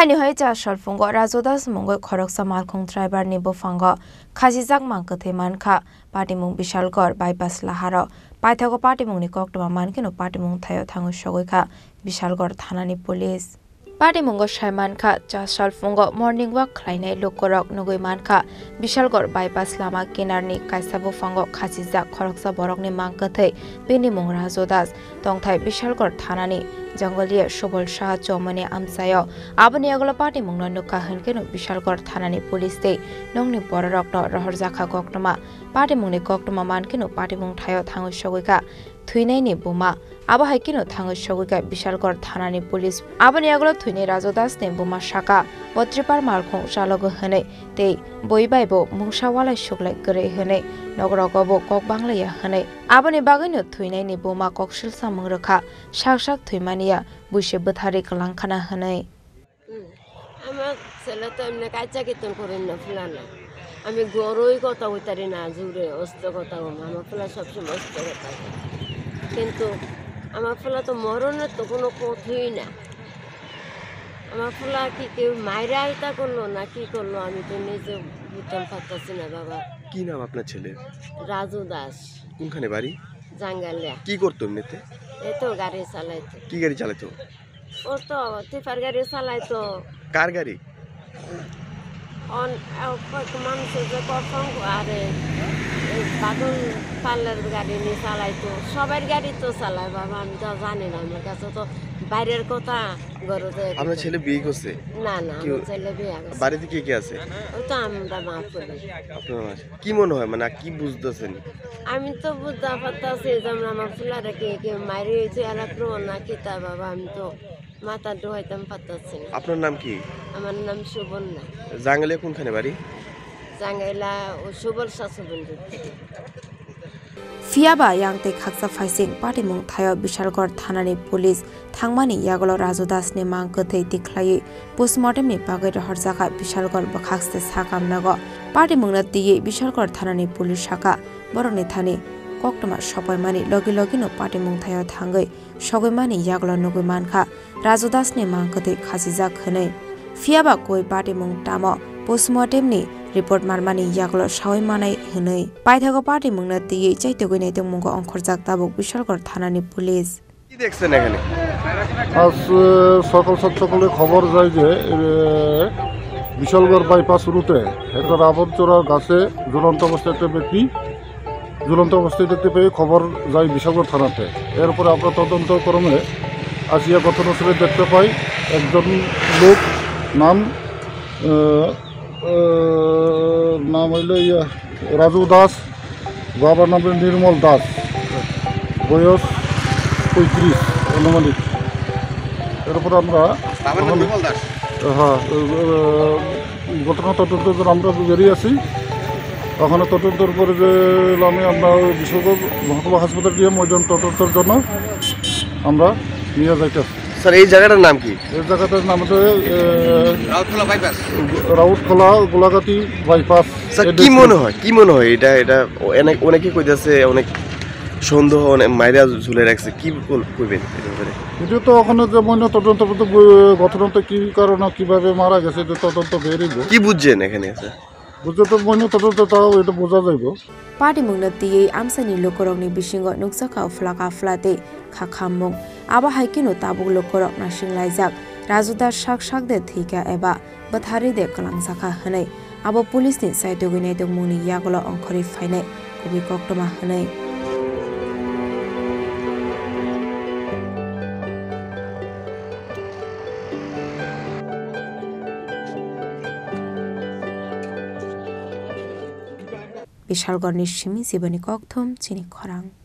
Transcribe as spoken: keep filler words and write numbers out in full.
Haino hai Chasal Phungo Raju Das Mungwi Khoroksa Malkhung driver ni Buphango Khachijak Mangkwthwi Mankha Patimung Bishalgarh bypass Laharo Paithago Patimung ni Koktwma Mankheno Patimung Thaio Thangwi Sogwikha Bishalgarh Thanani police Patimungo Shai Mankha Chasal Phungo morning walk khlainai lokorok nugui Mankha Bishalgarh bypass lama kinarni kaisa Buphango Khachijak Khoroksa Borokni Mangkwthwi Patimung Raju Das tongthai Bishalgarh Thanani Jangoliya Subol Shah Chomani Amsayo Aboni agolo Patimung no nuka henkeno Bishalgarh Thanani police te nongni bororok no rohorjakha Koktwma Patimung ni Koktwma Mankheno Patimung Thaio Thangwi Sogwikha Thuinai ni buma abo haikino Thangwi Sogwikha Bishalgarh Thanani police aboni agolo thuinai Raju Das ni buma shaka Tripura Malkhung chalogo hene te boibaibo mungsawalai suklai gre hene nogorogobo kokbanglaya hene aboni bagino thuinai ni buma koksil samung rakha saksak thuimaniya buise bethari kalangkhana hene আমার ছেলে তো এমনি কাজা কিতন করেন না ফুলানা আমি গরুই কথা হইতারি না জুড়ে অস্ত্র কথা আমার ফুলা সবসময় অস্ত্র কথা কিন্তু আমার ফুলা তো মরণের তো কোনো কথাই না আমার ফুলা কি কেউ মাইরা আইতা করলো না কি করলো আমি তো নিজে বুঝতে পারতাছি না বাবা কি নাম আপনার ছেলে রাজু দাস কোনখানে বাড়ি জাঙ্গালিয়া কি করতো এমনিতে এই তো গাড়ি চালাইতো কি গাড়ি চালাতো ও তো টিপার গাড়ি চালাইতো কার গাড়ি অন মানুষের যে প্রথম আরে বাদল পার্লার গাড়ি নিয়ে চালাইতো সবার গাড়ি তো চালায় বাবা আমি তো জানি না আমার কাছে তো বাইরের কথা গরুতে আপনার ছেলে বিয়ে করছে না না আমার ছেলে বিয়ে করছে বাড়িতে কে কে আছে ওই তো আমরা মা করি আপনার কি মনে হয় মানে কি বুঝতেছেন আমি তো বুঝতে পারতাছি যেমন আমার ফুলারে কে কে মারি হয়েছে এলাক্রমণ না কিতা বাবা আমি তো মাথা ডোহাইতাম পারতাছি না আপনার নাম কি আমার নাম সুবর্ণা জাঙ্গালিয়া কোনখানে বাড়ি জাঙ্গাইলা ও Subal শাশুবন্ধু Fiaba yangte khaksa phaising Patimung Thaio Bishalgarh Thanani police thangmani yagolo Raju Das ni Mangkwthwi tikhlai postmortem ni bagai rohorjakha Bishalgarh bakhaste sakam nago Patimung na tiye Bishalgarh Thanani police shaka boroni thani Koktwma sopaimani logi logi no Patimung Thaio thangoi sogoimani yagolo nugui Mankha Raju Das ni Mangkwthwi Khachijak hene Fiaba koi Patimung tamo postmortem ni report marmani yaglo sawai manai hene Paithago Patimung na tiye chaitogoi nei tongmungo onkhorjak tabuk Bishalgarh Thanani police কি দেখছেন এখানে আজ সকাল সকালে খবর যায় যে Bishalgarh bypass রুটে একটা রাবণ চোরা গাছে ঝুলন্ত অবস্থায় একটা ব্যক্তি ঝুলন্ত অবস্থায় দেখতে পেয়ে খবর যায় বিশালগড় থানাতে এরপরে আমরা তদন্তক্রমে আসিয়া ঘটনাস্থলে দেখতে পাই একজন লোক নাম নাম হইল ইয়া রাজু দাস বাবার নাম নির্মল দাস বয়স পঁয়ত্রিশ অনুমানিক এরপর আমরা হ্যাঁ ঘটনা তদন্তের জন্য আমরা বেরিয়ে আছি ওখানে তদন্তের পরে যে আমি আমরা বিশ্বকর্ম মহকুমা হাসপাতাল দিয়ে ময়দান তদন্তের জন্য আমরা নিয়ে যাইতেছি স্যার এই জায়গাটার নাম কি এই জায়গাটার নাম হচ্ছে রাউতখোলা গোলাঘাটি বাইপাস স্যার কি মনে হয় কি মনে হয় এটা এটা অনেক অনেকে কইতাছে অনেক সন্দেহ অনেক মাইরা ঝুলে রাখছে কি কইবেন এটা তো ওখানে যে ময়না তদন্ত ঘটনাটা কি কারণে কিভাবে মারা গেছে এটা তদন্ত বেরিয়ে কি বুঝছেন এখানে আছে বুঝতে তো ময়না তদন্ত তাও এটা বোঝা যাইব Patimung na tiye amsani lokorokni bisingo nuksaka flaka flate khakhamung aba haikino tabuk lokorok na singlaijak Raju Das sak sak de thika eba bathari de kalangsaka hanai abo police ni saitogoi nei tongmuni yagolo onkhori phainai kubi Koktwma hanai Bishalgarh ni shimi sibani Koktwma chini khorang